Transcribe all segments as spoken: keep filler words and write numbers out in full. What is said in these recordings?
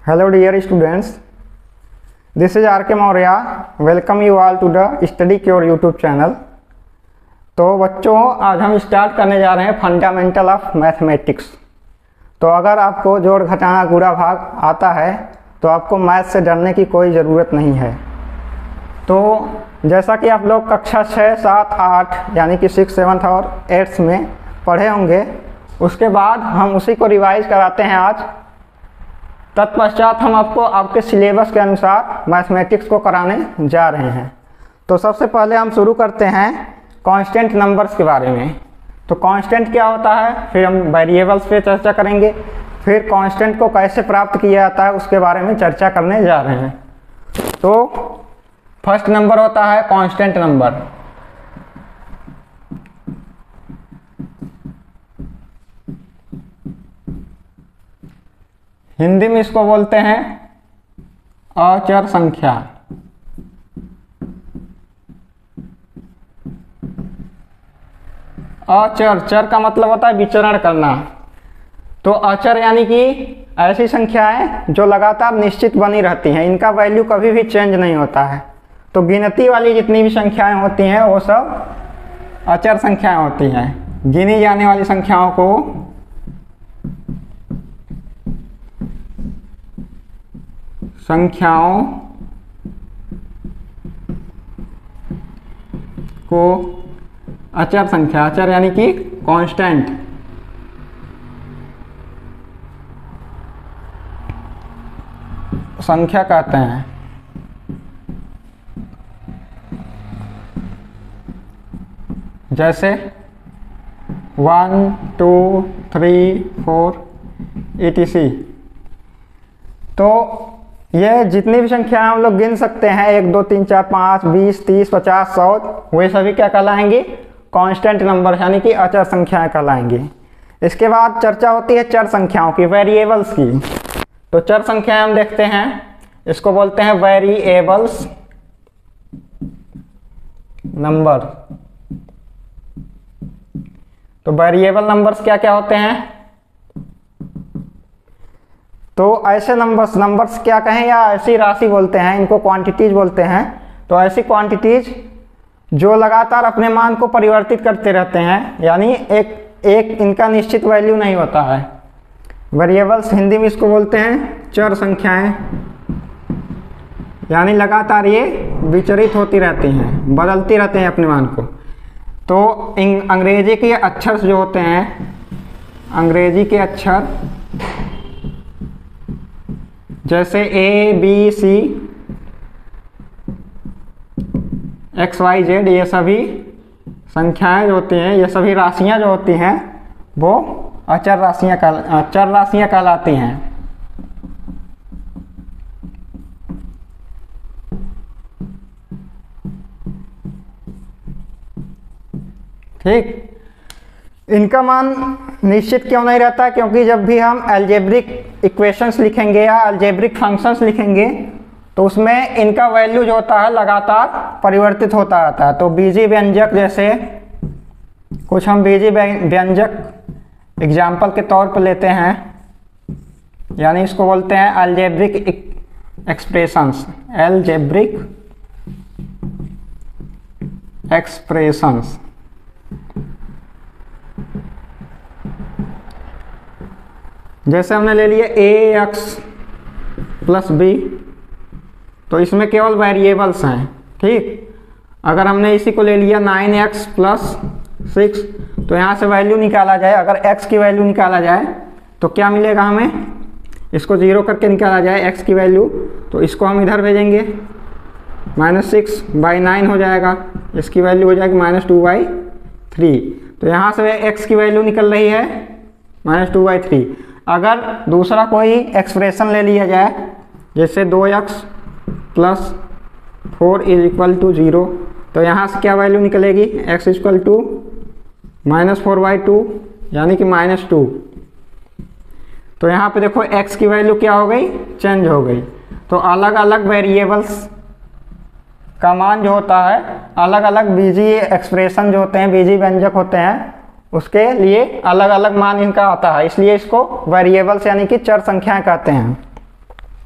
Hello dear students, this is R K Maurya. Welcome you all to the Study Cure YouTube channel. तो बच्चों आज हम start करने जा रहे हैं फंडामेंटल ऑफ मैथमेटिक्स। तो अगर आपको जोड़ घटाना गुणा भाग आता है तो आपको मैथ से डरने की कोई ज़रूरत नहीं है। तो जैसा कि आप लोग कक्षा छः सात आठ यानी कि सिक्स सेवन्थ और एट्थ में पढ़े होंगे, उसके बाद हम उसी को रिवाइज कराते हैं आज। तत्पश्चात हम आपको आपके सिलेबस के अनुसार मैथमेटिक्स को कराने जा रहे हैं। तो सबसे पहले हम शुरू करते हैं कांस्टेंट नंबर्स के बारे में। तो कांस्टेंट क्या होता है, फिर हम वेरिएबल्स पे चर्चा करेंगे, फिर कांस्टेंट को कैसे प्राप्त किया जाता है उसके बारे में चर्चा करने जा रहे हैं। तो फर्स्ट नंबर होता है कांस्टेंट नंबर। हिंदी में इसको बोलते हैं अचर संख्या। अचर, चर का मतलब होता है विचरण करना। तो अचर यानी कि ऐसी संख्याएं जो लगातार निश्चित बनी रहती हैं, इनका वैल्यू कभी भी चेंज नहीं होता है। तो गिनती वाली जितनी भी संख्याएं होती हैं वो सब अचर संख्याएं होती हैं। गिनी जाने वाली संख्याओं को संख्याओं को अचर संख्या, अचर यानी कि कांस्टेंट संख्या कहते हैं। जैसे one two three four etc. तो ये जितनी भी संख्याएं हम लोग गिन सकते हैं, एक दो तीन चार पाँच बीस तीस पचास सौ, वे सभी क्या कहलाएंगी, कांस्टेंट नंबर यानी कि अचर संख्याएं कहलाएंगी। इसके बाद चर्चा होती है चर संख्याओं की, वेरिएबल्स की। तो चर संख्याएं हम देखते हैं, इसको बोलते हैं वेरिएबल्स नंबर। तो वेरिएबल नंबर्स क्या क्या होते हैं, तो ऐसे नंबर्स नंबर्स क्या कहें या ऐसी राशि बोलते हैं, इनको क्वांटिटीज बोलते हैं। तो ऐसी क्वांटिटीज जो लगातार अपने मान को परिवर्तित करते रहते हैं, यानी एक एक इनका निश्चित वैल्यू नहीं होता है। वेरिएबल्स हिंदी में इसको बोलते हैं चर संख्याएं, यानी लगातार ये विचरित होती रहती हैं, बदलती रहते हैं अपने मान को। तो अंग्रेजी के अक्षर जो होते हैं, अंग्रेजी के अक्षर जैसे A B C X Y Z, ये सभी संख्याएं जो होती हैं, ये सभी राशियां जो होती हैं वो अचर राशियां कहला अचर राशियां कहलाती हैं। ठीक, इनका मान निश्चित क्यों नहीं रहता, क्योंकि जब भी हम अलजेब्रिक इक्वेशंस लिखेंगे या अलजेब्रिक फंक्शंस लिखेंगे तो उसमें इनका वैल्यू जो होता है लगातार परिवर्तित होता रहता है। तो बीजी व्यंजक, जैसे कुछ हम बीजी व्यंजक एग्जाम्पल के तौर पर लेते हैं, यानी इसको बोलते हैं अलजेब्रिक एक्सप्रेशंस, अलजेब्रिक एक्सप्रेशंस। जैसे हमने ले लिया ए एक्स प्लस बी, तो इसमें केवल वेरिएबल्स हैं। ठीक, अगर हमने इसी को ले लिया नाइन एक्स प्लस सिक्स, तो यहाँ से वैल्यू निकाला जाए, अगर x की वैल्यू निकाला जाए तो क्या मिलेगा हमें, इसको जीरो करके निकाला जाए x की वैल्यू, तो इसको हम इधर भेजेंगे, माइनस सिक्स बाई नाइन हो जाएगा, इसकी वैल्यू हो जाएगी माइनस टू बाई थ्री। तो यहाँ से x की वैल्यू निकल रही है माइनस टू बाई थ्री। अगर दूसरा कोई एक्सप्रेशन ले लिया जाए, जैसे दो x plus four is equal to zero, तो यहाँ से क्या वैल्यू निकलेगी, x equal to minus four by two यानी कि माइनस टू। तो यहाँ पे देखो x की वैल्यू क्या हो गई, चेंज हो गई। तो अलग अलग वेरिएबल्स का मान जो होता है, अलग अलग बीजी एक्सप्रेशन जो होते हैं, बीजी व्यंजक होते हैं, उसके लिए अलग अलग मान इनका आता है, इसलिए इसको वेरिएबल्स यानी कि चर संख्याएं कहते हैं।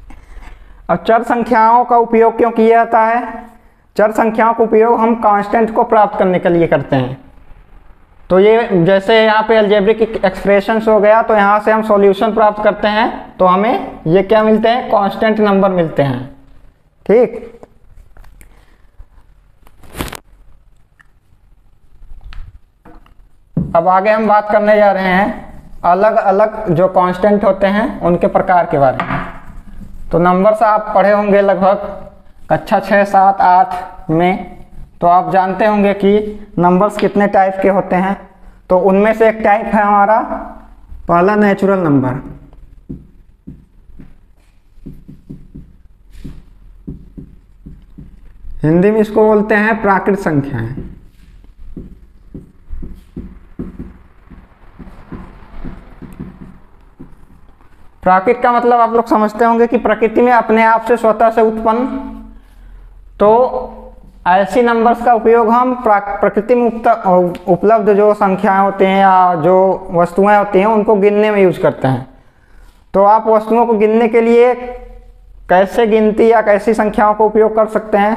अब चर संख्याओं का उपयोग क्यों किया जाता है? चर संख्याओं का उपयोग हम कांस्टेंट को प्राप्त करने के लिए करते हैं। तो ये जैसे यहाँ पे अलजेब्रिक एक्सप्रेशंस हो गया, तो यहाँ से हम सॉल्यूशन प्राप्त करते हैं, तो हमें ये क्या मिलते हैं? कांस्टेंट नंबर मिलते हैं। ठीक, अब आगे हम बात करने जा रहे हैं अलग अलग जो कांस्टेंट होते हैं उनके प्रकार के बारे में। तो नंबर्स आप पढ़े होंगे लगभग कक्षा छः सात आठ में, तो आप जानते होंगे कि नंबर्स कितने टाइप के होते हैं। तो उनमें से एक टाइप है हमारा पहला नेचुरल नंबर। हिंदी में इसको बोलते हैं प्राकृत संख्याएं। प्राकृत का मतलब आप लोग समझते होंगे कि प्रकृति में अपने आप से स्वतः से उत्पन्न। तो ऐसी नंबर्स का उपयोग हम प्रकृति में उपलब्ध जो संख्याएं होती हैं या जो वस्तुएं होती हैं उनको गिनने में यूज करते हैं। तो आप वस्तुओं को गिनने के लिए कैसे गिनती या कैसी संख्याओं का उपयोग कर सकते हैं?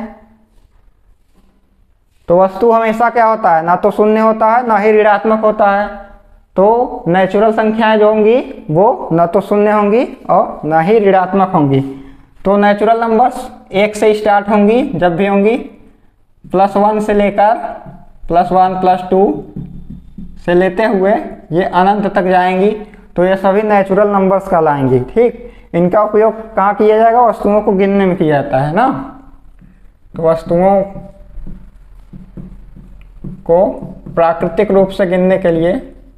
तो वस्तु हमेशा क्या होता है? ना तो शून्य होता है ना ही ऋणात्मक होता है। तो नेचुरल संख्याएं जो होंगी वो न तो शून्य होंगी और न ही ऋणात्मक होंगी। तो नेचुरल नंबर्स एक से स्टार्ट होंगी, जब भी होंगी प्लस वन से लेकर प्लस वन प्लस टू से लेते हुए ये अनंत तक जाएंगी। तो ये सभी नेचुरल नंबर्स कहलाएंगी। ठीक, इनका उपयोग कहाँ किया जाएगा? वस्तुओं को गिनने में किया जाता है ना। तो वस्तुओं को प्राकृतिक रूप से गिनने के लिए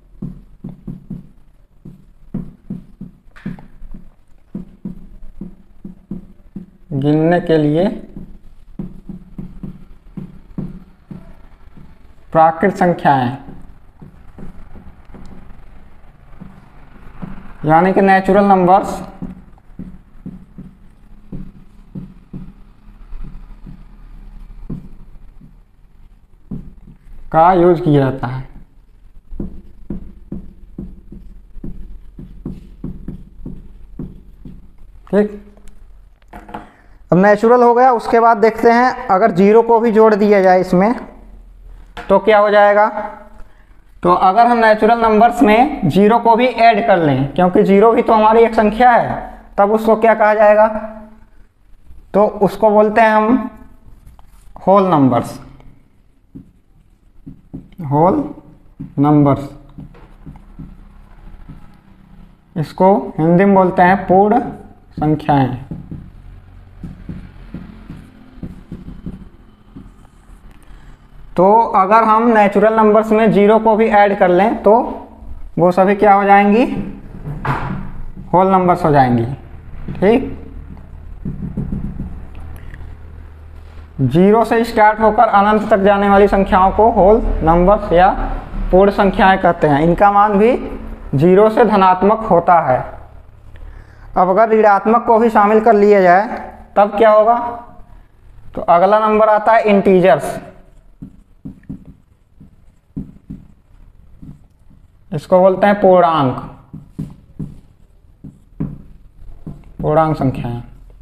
गिनने के लिए प्राकृत संख्याएं यानी कि नेचुरल नंबर्स का यूज किया जाता है। ठीक, अब नेचुरल हो गया। उसके बाद देखते हैं अगर जीरो को भी जोड़ दिया जाए इसमें तो क्या हो जाएगा? तो अगर हम नेचुरल नंबर्स में जीरो को भी ऐड कर लें, क्योंकि जीरो भी तो हमारी एक संख्या है, तब उसको क्या कहा जाएगा? तो उसको बोलते हैं हम होल नंबर्स। होल नंबर्स इसको हिंदी में बोलते हैं पूर्ण संख्याएं। तो अगर हम नेचुरल नंबर्स में जीरो को भी ऐड कर लें तो वो सभी क्या हो जाएंगी? होल नंबर्स हो जाएंगी। ठीक, जीरो से स्टार्ट होकर अनंत तक जाने वाली संख्याओं को होल नंबर्स या पूर्ण संख्याएं कहते हैं। इनका मान भी जीरो से धनात्मक होता है। अब अगर ऋणात्मक को भी शामिल कर लिया जाए तब क्या होगा? तो अगला नंबर आता है इंटीजर्स। इसको बोलते हैं पूर्णांक। पूर्णांक संख्याएं।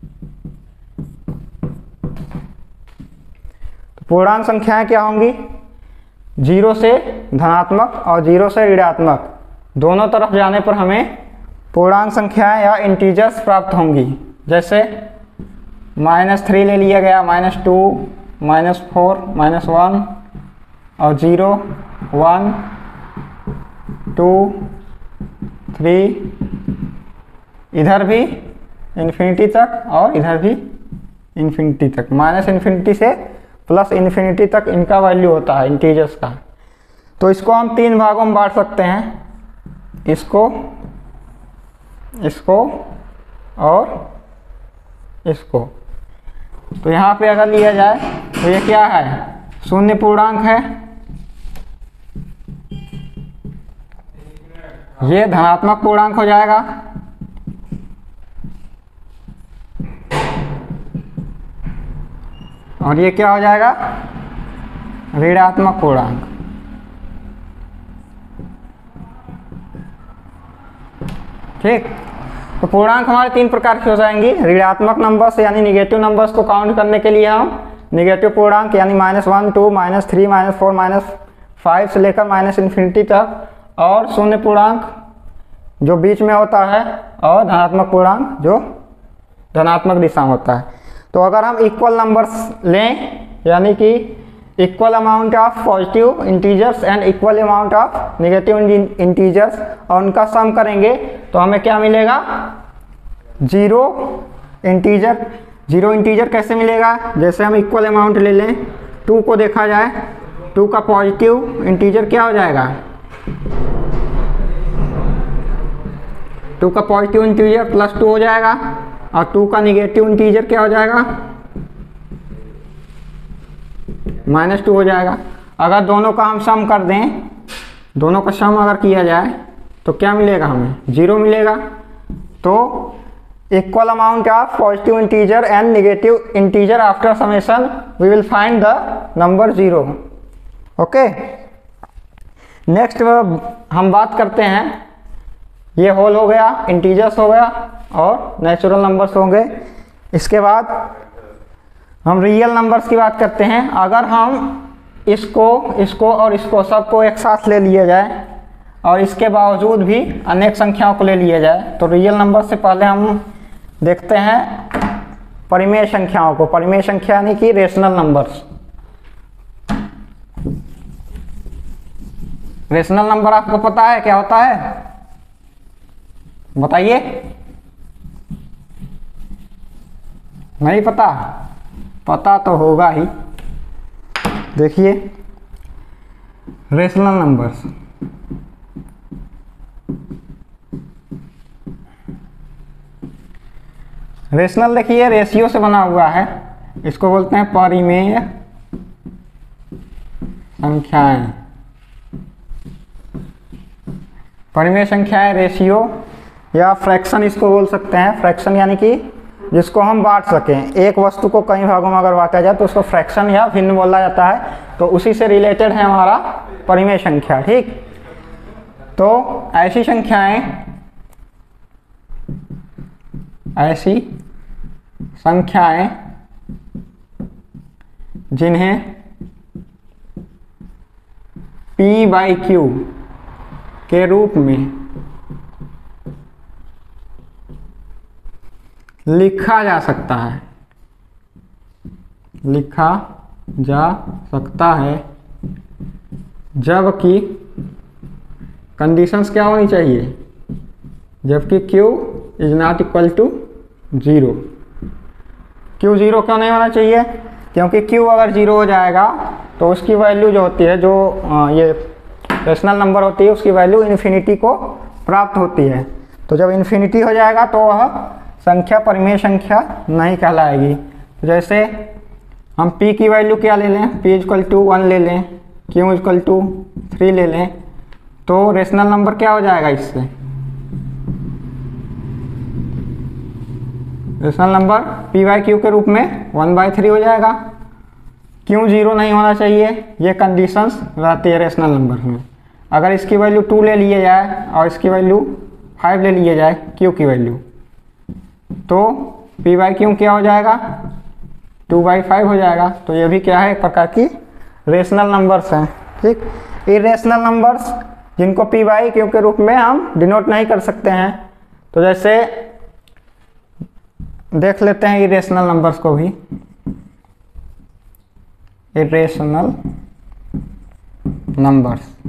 तो पूर्णांक संख्याएं क्या होंगी? जीरो से धनात्मक और जीरो से ऋणात्मक दोनों तरफ जाने पर हमें पूर्णांक संख्याएं या इंटीजर्स प्राप्त होंगी। जैसे माइनस थ्री ले लिया गया, minus two, minus four, minus one और जीरो, वन, टू, थ्री, इधर भी इन्फिनिटी तक और इधर भी इन्फिनिटी तक। माइनस इन्फिनिटी से प्लस इन्फिनिटी तक इनका वैल्यू होता है इंटीजर्स का। तो इसको हम तीन भागों में बांट सकते हैं, इसको, इसको और इसको। तो यहाँ पे अगर लिया जाए तो ये क्या है? शून्य पूर्णांक है, ये धनात्मक पूर्णांक हो जाएगा, और ये क्या हो जाएगा? ऋणात्मक पूर्णांक। ठीक, तो पूर्णांक हमारे तीन प्रकार की हो जाएंगी। ऋणात्मक नंबर्स यानी निगेटिव नंबर्स को काउंट करने के लिए हम निगेटिव पूर्णांक यानी minus one two minus three minus four minus five से लेकर माइनस इन्फिनिटी तक, और शून्य पूर्णांक जो बीच में होता है, और धनात्मक पूर्णांक जो धनात्मक दिशा में होता है। तो अगर हम इक्वल नंबर्स लें यानी कि equal amount of positive integers and equal amount of negative integers और उनका सम करेंगे तो हमें क्या मिलेगा, जीरो इंटीजर। जीरो इंटीजर कैसे मिलेगा, जैसे हम इक्वल अमाउंट ले लें, टू को देखा जाए, टू का पॉजिटिव इंटीजर क्या हो जाएगा, टू का पॉजिटिव इंटीजर प्लस टू हो जाएगा, और टू का निगेटिव इंटीजर क्या हो जाएगा, माइनस टू हो जाएगा। अगर दोनों का हम सम कर दें, दोनों का सम अगर किया जाए तो क्या मिलेगा, हमें जीरो मिलेगा। तो equal amount of positive integer and negative integer after summation we will find the number zero. Okay, next हम बात करते हैं, ये होल हो गया, इंटीजर्स हो गया और नेचुरल नंबर्स होंगे। इसके बाद हम रियल नंबर्स की बात करते हैं। अगर हम इसको इसको और इसको सबको एक साथ ले लिया जाए और इसके बावजूद भी अनेक संख्याओं को ले लिया जाए, तो रियल नंबर से पहले हम देखते हैं परिमेय संख्याओं को। परिमेय संख्या यानी कि रेशनल नंबर्स। रेशनल नंबर आपको पता है क्या होता है, बताइए। नहीं पता? पता तो होगा ही। देखिए, रेशनल नंबर्स, रेशनल देखिए रेशियो से बना हुआ है, इसको बोलते हैं परिमेय संख्याएं। परिमेय संख्याएं रेशियो या फ्रैक्शन इसको बोल सकते हैं। फ्रैक्शन यानी कि जिसको हम बांट सकें, एक वस्तु को कई भागों में अगर बांटा जाए तो उसको फ्रैक्शन या भिन्न बोला जाता है। तो उसी से रिलेटेड है हमारा परिमेय संख्या। ठीक, तो ऐसी संख्याएं ऐसी संख्याएं जिन्हें P बाई क्यू के रूप में लिखा जा सकता है, लिखा जा सकता है, जबकि कंडीशंस क्या होनी चाहिए, जबकि Q is not equal to zero. Q zero क्यों नहीं होना चाहिए, क्योंकि Q अगर जीरो हो जाएगा तो उसकी वैल्यू जो होती है, जो आ, ये रेशनल नंबर होती है, उसकी वैल्यू इन्फिनिटी को प्राप्त होती है। तो जब इन्फिनिटी हो जाएगा तो वह संख्या परिमेय संख्या नहीं कहलाएगी। जैसे हम P की वैल्यू क्या ले लें, P इक्वल टू वन ले लें, Q इक्वल टू थ्री ले लें, तो रेशनल नंबर क्या हो जाएगा, इससे rational number P by Q के रूप में वन बाई थ्री हो जाएगा। क्यों जीरो नहीं होना चाहिए, ये कंडीशंस रहती है रेशनल नंबर में। अगर इसकी वैल्यू टू ले लिए जाए और इसकी वैल्यू फाइव ले लिए जाए, Q की वैल्यू, तो P बाई क्यू क्या हो जाएगा, टू बाई फाइव हो जाएगा। तो ये भी क्या है, एक प्रकार की रेशनल नंबर्स हैं। ठीक, इरेशनल नंबर्स जिनको P बाई क्यू के रूप में हम डिनोट नहीं कर सकते हैं। तो जैसे देख लेते हैं इरेशनल नंबर्स को भी। Irrational numbers